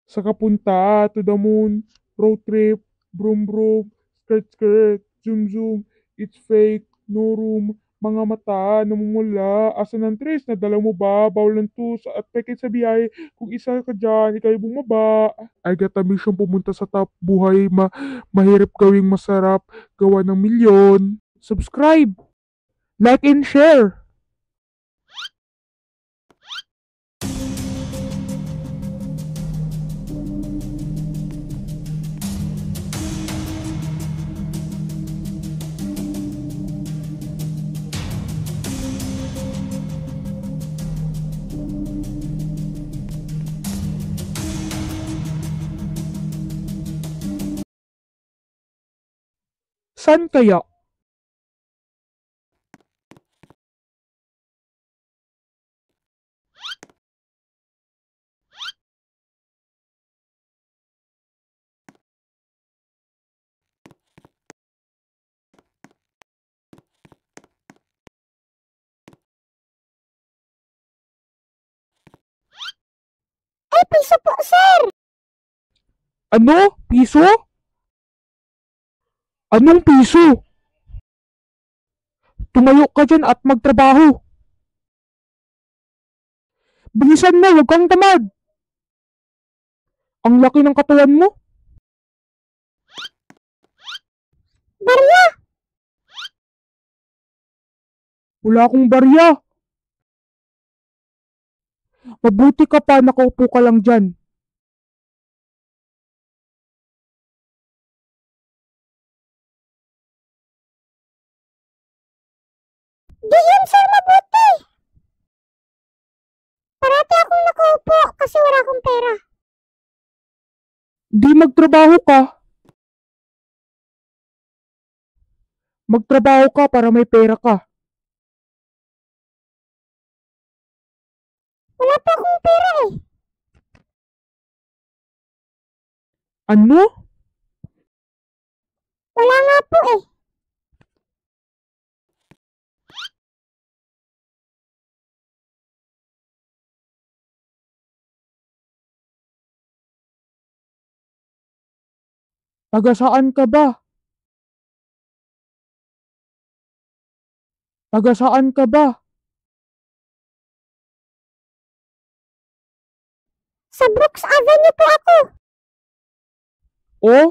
Sa kapunta, to the moon, road trip, broom broom, skirt skirt, zoom zoom, it's fake, no room, mga mata, namumula, asan ang tres, nadala mo ba, bawal ng tus, at peke sa biyahe, kung isa ka dyan, ikay bumaba. I got a mission pumunta sa top, buhay mahirap gawing masarap, gawa ng milyon. Subscribe, like and share. San kaya? Ay, piso po, sir! Ano? Piso? Anong piso? Tumayo ka dyan at magtrabaho. Bilisan mo, huwag kang tamad. Ang laki ng katawan mo. Barya! Wala akong barya. Mabuti ka pa, nakaupo ka lang dyan. Di yun, sir, mabuti! Parati akong nakaupo kasi wala akong pera. Di magtrabaho ka. Magtrabaho ka para may pera ka. Wala pa akong pera eh. Ano? Wala nga po eh. Taga saan ka ba? Taga saan ka ba? Sa Brooks Avenue po ako. O?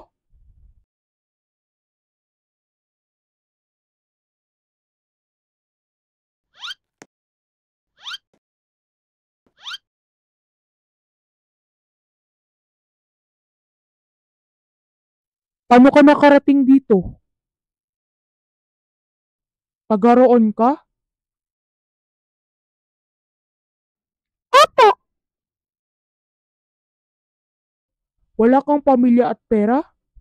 Paano ka nakarating dito? Taga roon ka? Eto, Wala kang pamilya at pera?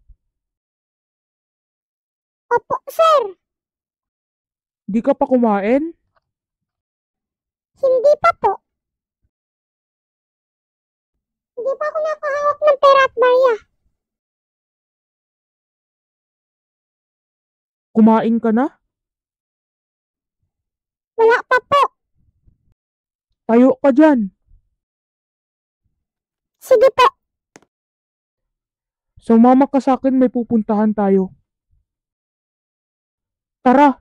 opo, sir. Di ka pa kumain? Hindi pa po. Hindi pa ako nakahawak ng pera at barya. Kumain ka na? Wala pa po. Tayo ka dyan. Sige po. Sumama ka sa akin, may pupuntahan tayo. Tara,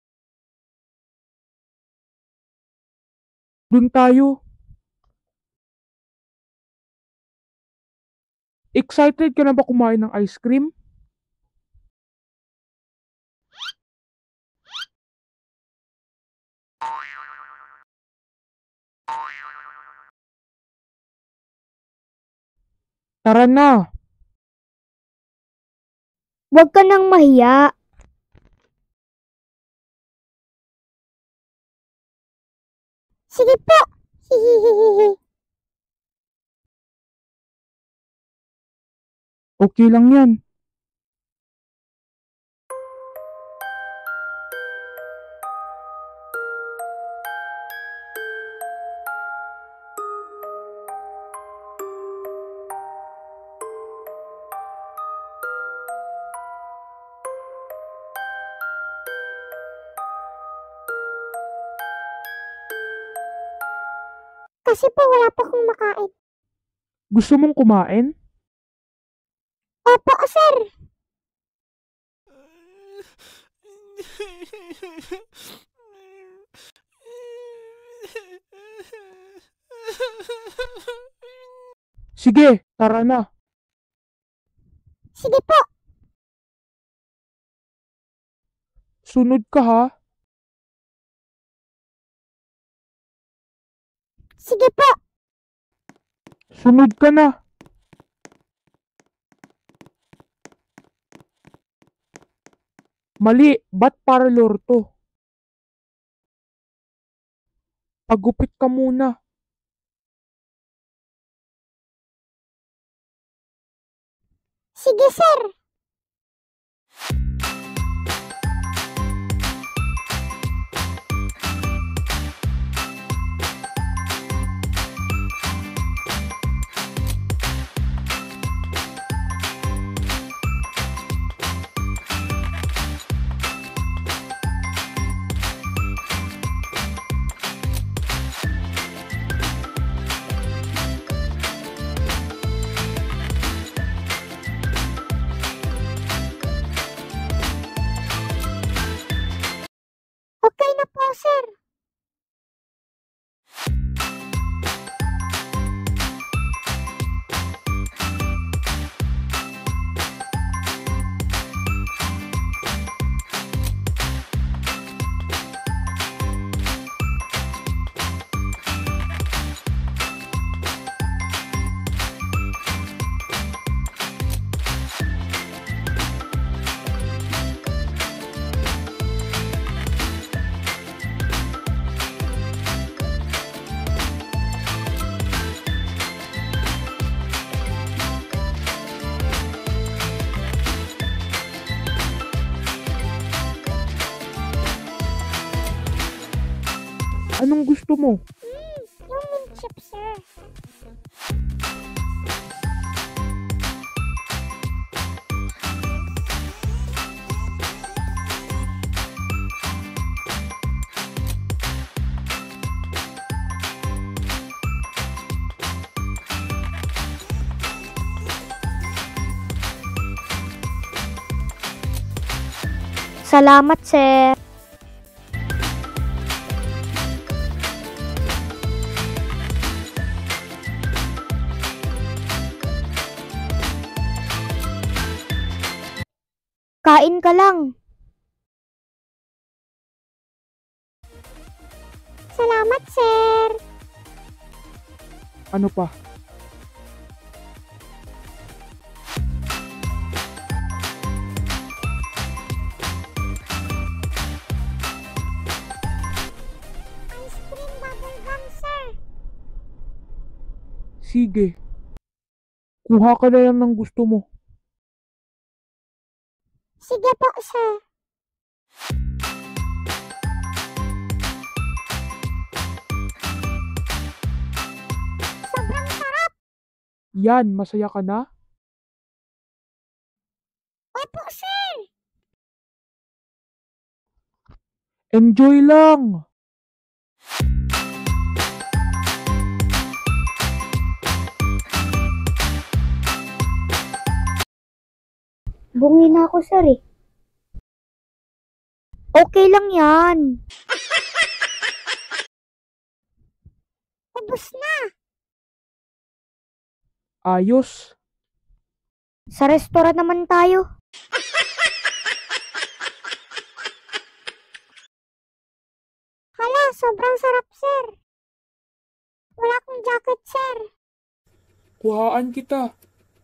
dun tayo. Excited ka na ba kumain ng ice cream? Tara na. Huwag ka nang mahiya. Sige po. Hihihihi. Okay lang yan. Kasi po wala pa akong makain. Gusto mong kumain? Opo, sir. Sige, tara na. Sige po. Sunod ka ha. Sige po. Sunod ka na. Mali, ba't parlor to? Pagupit ka muna. Sige, sir. Okay na po, sir. Anong gusto mo? Yung mint chip, sir. Salamat, sir. Kain ka lang. Salamat, sir. Ano pa? Ice cream bubble gum, sir. Sige. Kuha ka na lang ng gusto mo. Sige po, sir. Sobrang sarap. Yan, masaya ka na? Opo, sir. Enjoy lang! Bungi na ako, sir, eh. Okay lang yan. Ubus na. Ayos. Sa restaurant naman tayo. Hala, sobrang sarap, sir. Wala akong jacket, sir. Kuhaan kita.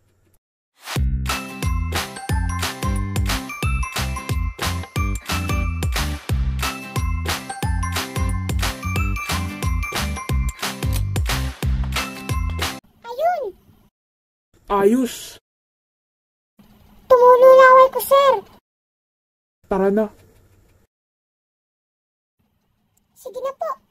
Ayun, Ayos. tumulo laway ko, sir. Tara na. Sige na po.